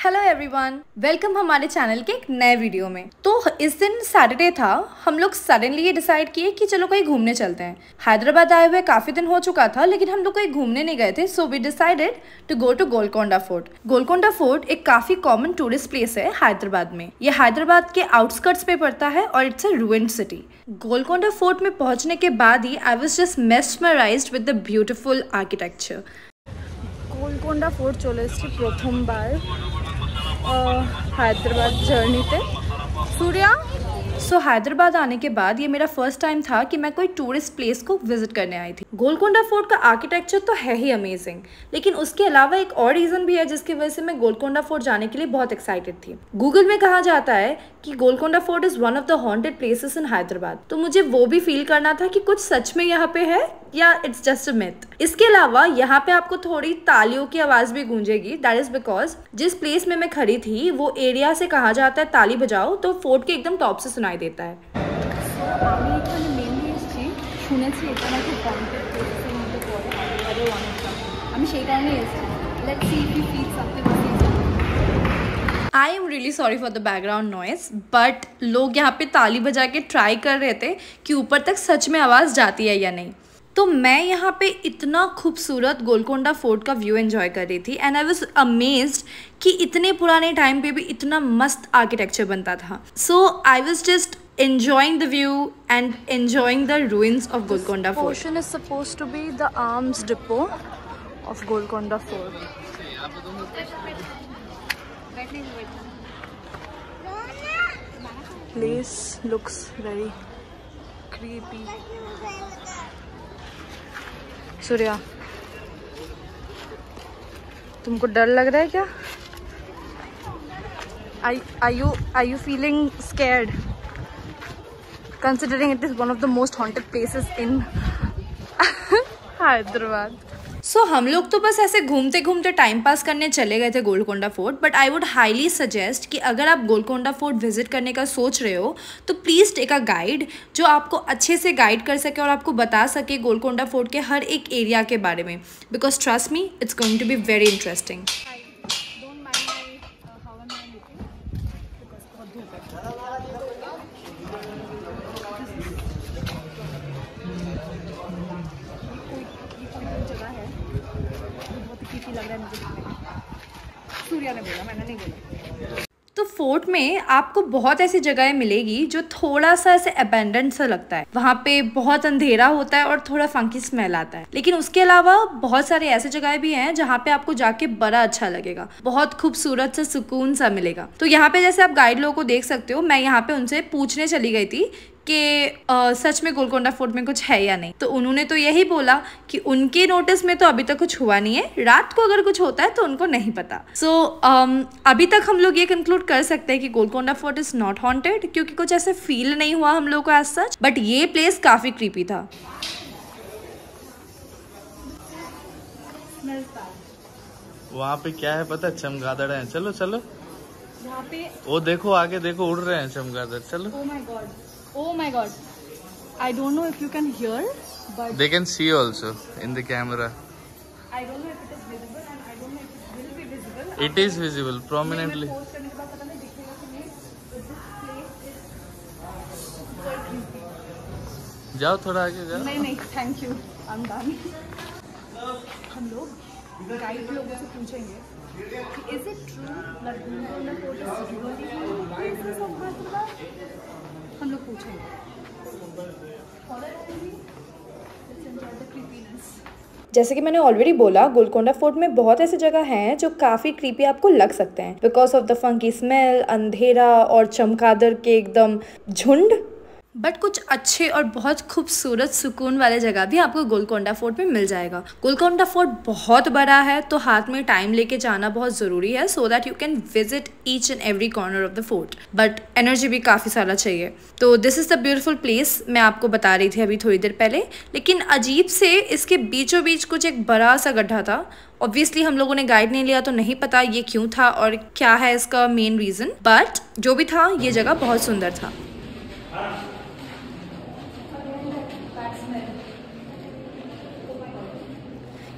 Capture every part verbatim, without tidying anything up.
Hello everyone, welcome हमारे channel के एक नए वीडियो में। तो इस दिन सैटरडे था, हम लोग सडनली ये डिसाइड किए कि चलो कहीं घूमने चलते हैं। हैदराबाद आए हुए काफी दिन हो चुका था, लेकिन हम लोग कहीं घूमने नहीं गए थे। So we decided to go to Golconda fort. Golconda fort एक काफी कॉमन टूरिस्ट प्लेस है हैदराबाद में। ये हैदराबाद के आउटस्कर्ट्स पे पड़ता है और it's a ruined city. Golconda fort में पहुंचने के बाद ही I was just mesmerised with the beautiful architecture. Golconda fort चले एसेছি প্রথমবার हैदराबाद जर्नी पे। सूर्या सो हैदराबाद आने के बाद ये मेरा फर्स्ट टाइम था कि मैं कोई टूरिस्ट प्लेस को विजिट करने आई थी। गोलकोंडा फोर्ट का आर्किटेक्चर तो है ही अमेजिंग, लेकिन उसके अलावा एक और रीज़न भी है जिसकी वजह से मैं गोलकोंडा फोर्ट जाने के लिए बहुत एक्साइटेड थी। गूगल में कहा जाता है कि Golconda fort is one of the haunted places in Hyderabad, तो मुझे वो भी फील करना था कि कुछ सच में यहाँ पे है या इट्स जस्ट अ मिथ। इसके अलावा यहाँ पे आपको थोड़ी तालियों की आवाज़ भी गूंजेगी। दैट इज़ बिकॉज जिस प्लेस में मैं खड़ी थी वो एरिया से कहा जाता है ताली बजाओ तो फोर्ट के एकदम टॉप से सुनाई देता है। আমি এখানে মেনলি এসেছি, শুনেছি এটা নাকি হন্টেড প্লেসের মধ্যে পড়ে, হায়দ্রাবাদের ওয়ান অফ দ্য। আমি সেই কারণেই এসেছি। Let's see if we feel something. I am really sorry for the background noise, but लोग यहाँ पे ताली बजा के ट्राई कर रहे थे कि ऊपर तक सच में आवाज़ जाती है या नहीं। तो मैं यहाँ पे इतना खूबसूरत गोलकोंडा फोर्ट का व्यू एंजॉय कर रही थी एंड आई वाज अमेज्ड कि इतने पुराने टाइम पे भी इतना मस्त आर्किटेक्चर बनता था। So I was just enjoying the view and enjoying the ruins of Golconda Fort. This portion is supposed to be the arms depot of Golconda Fort. Place looks very creepy. Surya, तुमको डर लग रहा है क्या? Are you are you feeling scared? Considering it is one of the most haunted places in Hyderabad. So so, हम लोग तो बस ऐसे घूमते घूमते टाइम पास करने चले गए थे Golconda fort, but I would highly suggest कि अगर आप गोलकोंडा फोर्ट विजिट करने का सोच रहे हो तो प्लीज़ टेक अ गाइड जो आपको अच्छे से गाइड कर सके और आपको बता सके गोलकोंडा फोर्ट के हर एक एरिया के बारे में, because trust me it's going to be very interesting. Surya ने बोला, मैंने नहीं बोला। तो फोर्ट में आपको बहुत ऐसी जगहें मिलेगी जो थोड़ा सा ऐसे अबैंडन सा लगता है। वहाँ पे बहुत अंधेरा होता है और थोड़ा फंकी स्मेल आता है, लेकिन उसके अलावा बहुत सारे ऐसे जगहें भी हैं जहाँ पे आपको जाके बड़ा अच्छा लगेगा, बहुत खूबसूरत सा सुकून सा मिलेगा। तो यहाँ पे जैसे आप गाइड लोगों को देख सकते हो, मैं यहाँ पे उनसे पूछने चली गई थी कि सच में गोलकोंडा फोर्ट में कुछ है या नहीं। तो उन्होंने तो यही बोला कि उनके नोटिस में तो अभी तक कुछ हुआ नहीं है, रात को अगर कुछ होता है तो उनको नहीं पता। सो so, um, अभी तक हम लोग ये कंक्लूड कर सकते हैं कि Golconda fort is not haunted, क्योंकि कुछ ऐसे फील नहीं हुआ हम लोग को एज सच, बट ये प्लेस काफी क्रीपी था। वहाँ पे क्या है पता, चमगादड़ है। चलो चलो, वहाँ पे वो देखो, आगे देखो, उड़ रहे हैं चमगादड़। चलो। Oh my God. Oh my God. I don't know if you can hear, but they can see also in the camera. I don't know if it is visible and I don't know if it will be visible. It is visible prominently. जाओ थोड़ा आगे जाओ। नहीं नहीं, thank you, I'm done. हम लोग guide लोगों से पूछेंगे कि is it true that Golconda Fort is really places of Hyderabad? हम लोग पूछेंगे। जैसे कि मैंने ऑलरेडी बोला, गोलकोंडा फोर्ट में बहुत ऐसी जगह हैं जो काफ़ी क्रीपी आपको लग सकते हैं because of the funky smell, अंधेरा और चमगादड़ के एकदम झुंड। बट कुछ अच्छे और बहुत खूबसूरत सुकून वाले जगह भी आपको गोलकोंडा फोर्ट में मिल जाएगा। गोलकोंडा फोर्ट बहुत बड़ा है, तो हाथ में टाइम लेके जाना बहुत ज़रूरी है so that you can visit each and every corner of the fort, but energy भी काफ़ी सारा चाहिए। तो this is the beautiful place मैं आपको बता रही थी अभी थोड़ी देर पहले, लेकिन अजीब से इसके बीचों बीच कुछ एक बड़ा सा गड्ढा था। ऑब्वियसली हम लोगों ने गाइड नहीं लिया तो नहीं पता ये क्यों था और क्या है इसका मेन रीज़न, बट जो भी था ये जगह बहुत सुंदर था।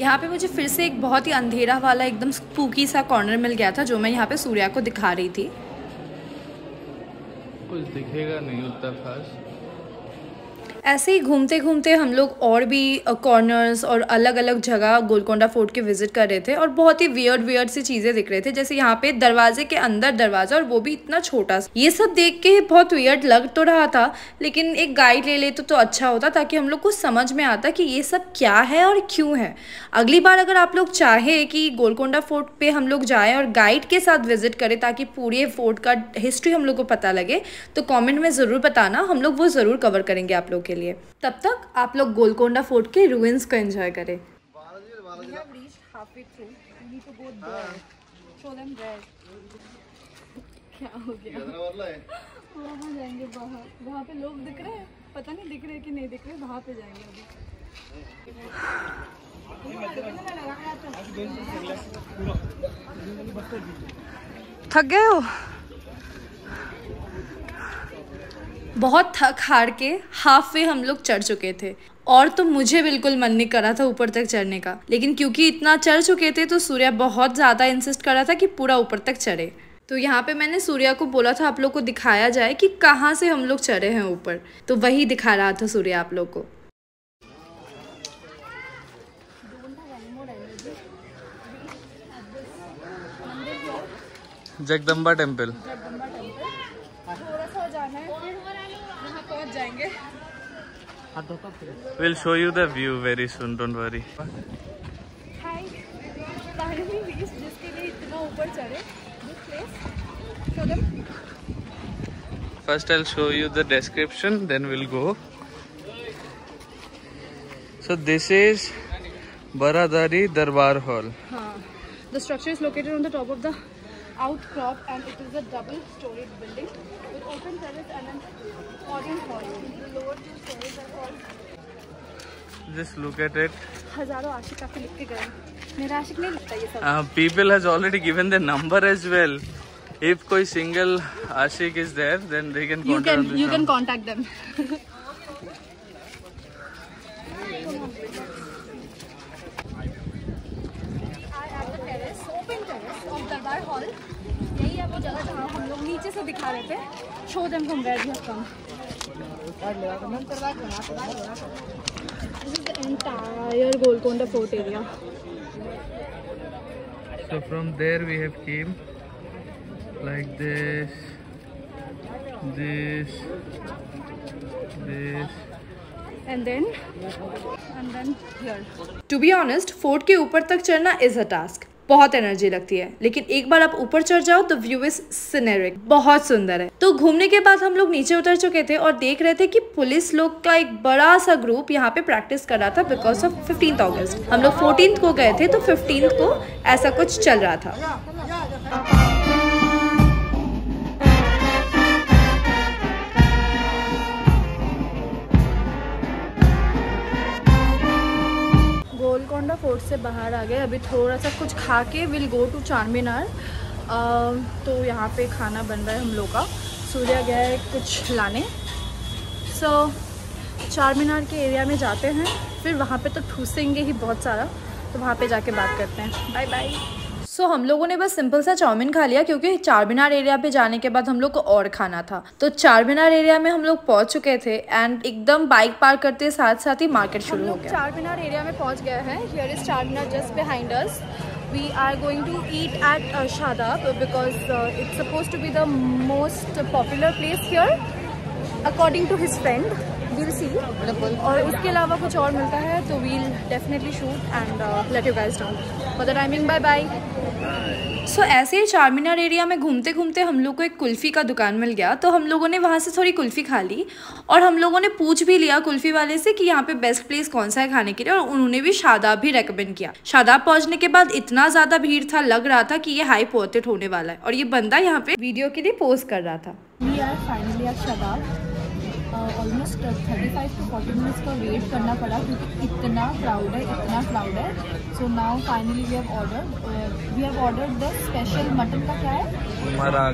यहाँ पे मुझे फिर से एक बहुत ही अंधेरा वाला एकदम स्पूकी सा कॉर्नर मिल गया था जो मैं यहाँ पे सूर्या को दिखा रही थी। कुछ दिखेगा नहीं उतना खास। ऐसे ही घूमते घूमते हम लोग और भी कॉर्नर्स और अलग अलग जगह गोलकोंडा फोर्ट के विजिट कर रहे थे और बहुत ही वियर्ड वियर्ड सी चीज़ें दिख रहे थे, जैसे यहाँ पे दरवाजे के अंदर दरवाज़ा और वो भी इतना छोटा सा। ये सब देख के बहुत वियर्ड लग तो रहा था, लेकिन एक गाइड ले लेते तो, तो अच्छा होता ताकि हम लोग को समझ में आता कि ये सब क्या है और क्यों है। अगली बार अगर आप लोग चाहे कि गोलकोंडा फोर्ट पे हम लोग जाएँ और गाइड के साथ विजिट करें ताकि पूरे फोर्ट का हिस्ट्री हम लोग को पता लगे, तो कॉमेंट में ज़रूर बताना, हम लोग वो ज़रूर कवर करेंगे आप लोग के लिए। तब तक आप लोग गोलकोंडा फोर्ट के रूइंस को एंजॉय करें। क्या हो गया? वहाँ जाएंगे बाहर, वहाँ पे लोग दिख रहे हैं, पता नहीं दिख रहे कि नहीं दिख रहे, वहाँ पे जाएंगे अभी। थक गए हो? बहुत थक हार के हाफ वे हम लोग चढ़ चुके थे और तो मुझे बिल्कुल मन नहीं कर रहा था ऊपर तक चढ़ने का, लेकिन क्योंकि इतना चढ़ चुके थे तो सूर्या बहुत ज़्यादा इंसिस्ट कर रहा था कि पूरा ऊपर तक चढ़े। तो यहाँ पे मैंने सूर्या को बोला था आप लोग को दिखाया जाए कि कहाँ से हम लोग चढ़े हैं ऊपर, तो वही दिखा रहा था सूर्या आप लोग को। जगदम्बा टेम्पल। जगदम्बा टेम्पल थोड़ा सा जाना है, फिर वहाँ पहुँच जाएंगे। We'll show you the view very soon, don't worry. Hi, finally reached जिसके लिए इतना ऊपर चढ़े, this place. Show them. First I'll show you the description, then we'll go. So this is Baradari Darbar Hall. हाँ, the structure is located on the top of the outcrop and it is a double-storied building with open terrace and an audience hall. The lower two stories are called. Just look at it. हजारों आशिक आके लिख के गए, मेरा आशिक नहीं लिखता ये सब। Uh, people has already given the number as well. If कोई single आशिक is there, then they can contact. You can this you can number. contact them. दरबार हॉल यही है वो जगह जहाँ हम लोग नीचे से दिखा रहे थे। Show them from where we have come. This is the entire Golconda fort area. So from there we have came like this, this, this. And then and then here. To be honest, fort के ऊपर तक चढ़ना is a task. बहुत energy लगती है, लेकिन एक बार आप ऊपर चढ़ जाओ तो व्यू इज सीनरिक, बहुत सुंदर है। तो घूमने के बाद हम लोग नीचे उतर चुके थे और देख रहे थे कि पुलिस लोग का एक बड़ा सा ग्रुप यहाँ पे प्रैक्टिस कर रहा था बिकॉज ऑफ फिफ्टींथ अगस्त। हम लोग फोर्टीन्थ को गए थे तो फिफ्टींथ को ऐसा कुछ चल रहा था। गोलकोंडा फोर्ट से बाहर आ गए, अभी थोड़ा सा कुछ खा के विल गो टू चार मीनार। तो यहाँ पे खाना बन रहा है हम लोग का, सूर्या गया है कुछ लाने। सो so, चार मीनार के एरिया में जाते हैं, फिर वहाँ पे तो ठूसेंगे ही बहुत सारा, तो वहाँ पे जाके बात करते हैं। Bye bye. सो so, हम लोगों ने बस सिंपल सा चाउमीन खा लिया क्योंकि चार मीनार एरिया पे जाने के बाद हम लोग को और खाना था। तो चार मीनार एरिया में हम लोग पहुंच चुके थे एंड एकदम बाइक पार्क करते साथ साथ ही मार्केट शुरू हो गया। चार मीनार एरिया में पहुंच गए हैं। Here is Charminar just behind us. We are going to eat at Shadab because it's suppose to be the most popular place here according to his friend. We'll see. और उसके अलावा कुछ और मिलता है तो we'll definitely shoot and let you guys down for the timing. Bye bye. So ऐसे ही चार मीनार एरिया में घूमते घूमते हम लोग को एक कुल्फ़ी का दुकान मिल गया, तो हम लोगों ने वहाँ से थोड़ी कुल्फ़ी खा ली और हम लोगों ने पूछ भी लिया कुल्फ़ी वाले से कि यहाँ पे बेस्ट प्लेस कौन सा है खाने के लिए, और उन्होंने भी शादाब भी रेकमेंड किया। शादाब पहुँचने के बाद इतना ज़्यादा भीड़ था, लग रहा था कि ये हाई पोर्टेड होने वाला है, और ये बंदा यहाँ पे वीडियो के लिए पोस्ट कर रहा था। We are finally at Shadab. Almost thirty five to forty minutes का वेट करना पड़ा क्योंकि इतना क्राउड है, इतना क्राउड है। So now finally we have order we have order the special mutton का क्या है, मराग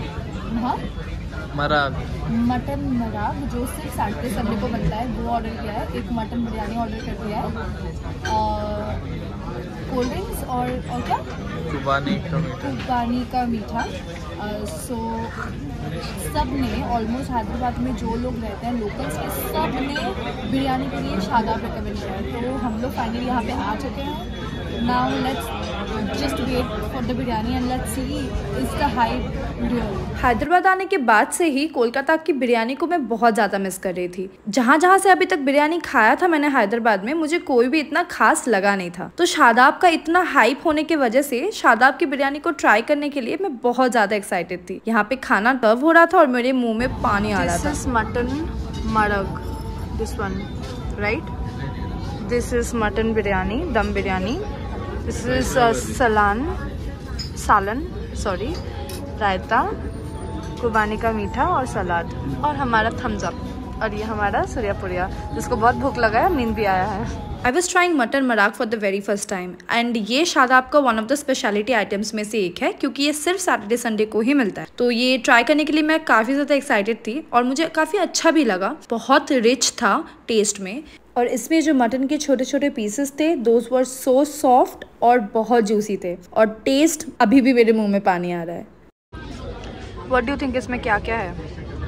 हाँ मराग, मटन मराग जो सिर्फ सैटरडे संडे को बनता है, वो ऑर्डर किया है। एक मटन बिरयानी ऑर्डर कर दिया है, और कोल्ड ड्रिंक्स और और क्या कुबानी का मीठा कुबानी का मीठा। सो सब ने ऑलमोस्ट हैदराबाद में जो लोग रहते हैं लोकल्स के, सब ने बिरयानी के लिए शादाब रिकमेंड किया है। तो हम लोग फाइनली यहाँ पे आ चुके हैं। Now let's just wait for the biryani and let's see is the hype real. Hyderabad आने के बाद से ही कोलकाता की बिरयानी को मैं बहुत ज़्यादा मिस कर रही थी। जहाँ जहाँ से अभी तक बिरयानी खाया था मैंने हैदराबाद में, मुझे कोई भी इतना खास लगा नहीं था। तो शादाब का इतना हाइप होने की वजह से शादाब की बिरयानी को ट्राई करने के लिए मैं बहुत ज़्यादा एक्साइटेड थी। यहाँ पे खाना सर्व हो रहा था और मेरे मुंह में पानी आ रहा था। This is mutton marag, this one right, this is mutton biryani, dum biryani. This is सलान सालन सॉरी रायता, कुबानी का मीठा और सलाद, और हमारा थम्स अप। और ये हमारा सूर्यापुरिया, जिसको बहुत भूख लगा है, नींद भी आया है। I was trying mutton marag for the very first time and ये शादाब का one of the speciality items में से एक है, क्योंकि ये सिर्फ सैटरडे संडे को ही मिलता है। तो ये ट्राई करने के लिए मैं काफ़ी ज़्यादा एक्साइटेड थी और मुझे काफ़ी अच्छा भी लगा। बहुत रिच था टेस्ट में, और इसमें जो मटन के छोटे छोटे पीसेस थे दोज वर सो सॉफ्ट और बहुत जूसी थे, और टेस्ट अभी भी मेरे मुंह में पानी आ रहा है। व्हाट डू यू थिंक इसमें क्या क्या है?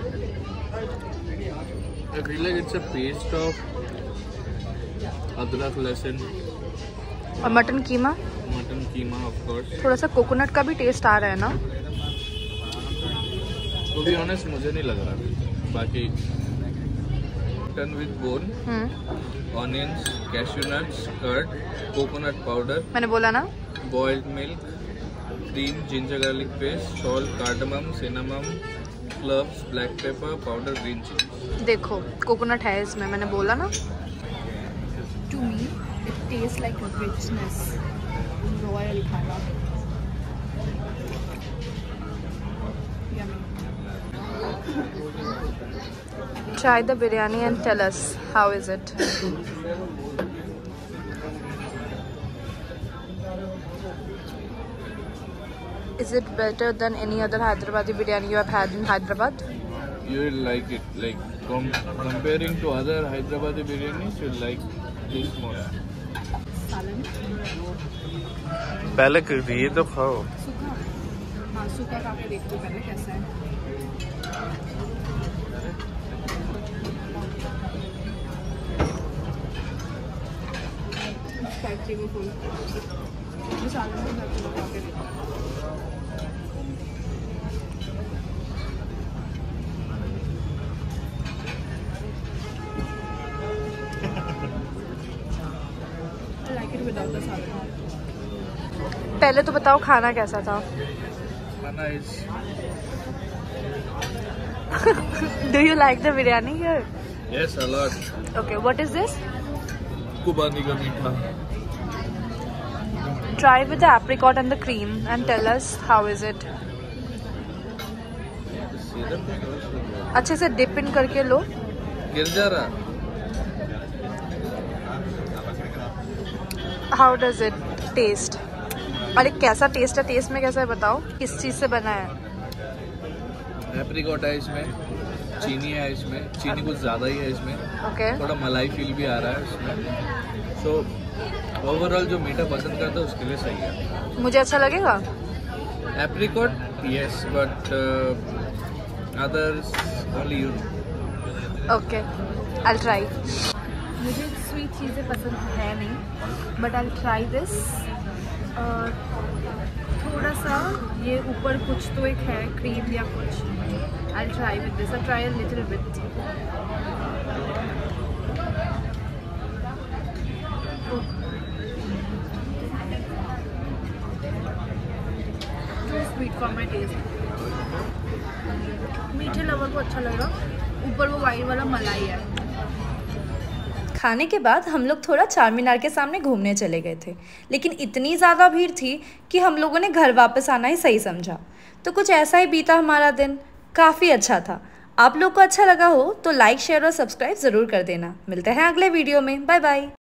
I feel like it's a paste of अदरक, लहसुन और mutton keema, mutton keema of course. थोड़ा सा कोकोनट का भी टेस्ट आ रहा है ना? To be honest मुझे नहीं लग रहा। बाकी mutton with bone, onions, cashew nuts, curd, coconut powder, मैंने बोला ना, boiled milk, cream, ginger garlic paste, salt, cardamom, cinnamon, cloves, black pepper powder, green chilli. देखो कोकोनट है इसमें, मैंने बोला ना। To me it taste like richness, royal खाना। Try the biryani and tell us how is it. Is it better than any other Hyderabadi biryani you have had in Hyderabad? You will like it. Like com comparing to other Hyderabadi biryanis, you'll like this more. सालन पहले ये तो खाओ। सूखा, हाँ सूखा खा के देखते पहले कैसा है। पहले तो बताओ खाना कैसा था? खाना is Do you like the biryani here? yes a lot. Okay, what is this? कुबानी का मीठा। Try with the apricot and the cream and tell us how is it. अच्छे से डिप इन करके लो। गिर जा रहा। How does it taste? अरे कैसा टेस्ट है? टेस्ट में कैसा है बताओ? किस चीज़ से बना है? एप्रिकॉट है इसमें, चीनी है इसमें, चीनी कुछ ज़्यादा ही है इसमें। Okay okay. थोड़ा मलाई फील भी आ रहा है इसमें। सो ओवरऑल जो मीठा पसंद करता है उसके लिए सही है। मुझे अच्छा लगेगा? Apricot yes, but others only you. Okay, I try. मुझे स्वीट चीज़ें पसंद है नहीं, बट आई ट्राई दिस। थोड़ा सा ये ऊपर कुछ तो एक है क्रीम या कुछ। I try with this, I try a little bit. Too sweet for my taste. मीठे लवर को अच्छा लगा, ऊपर वो वाइट वाला मलाई है। खाने के बाद हम लोग थोड़ा चार मीनार के सामने घूमने चले गए थे, लेकिन इतनी ज़्यादा भीड़ थी कि हम लोगों ने घर वापस आना ही सही समझा। तो कुछ ऐसा ही बीता हमारा दिन, काफ़ी अच्छा था। आप लोग को अच्छा लगा हो तो लाइक, शेयर और सब्सक्राइब ज़रूर कर देना। मिलते हैं अगले वीडियो में, बाय बाय।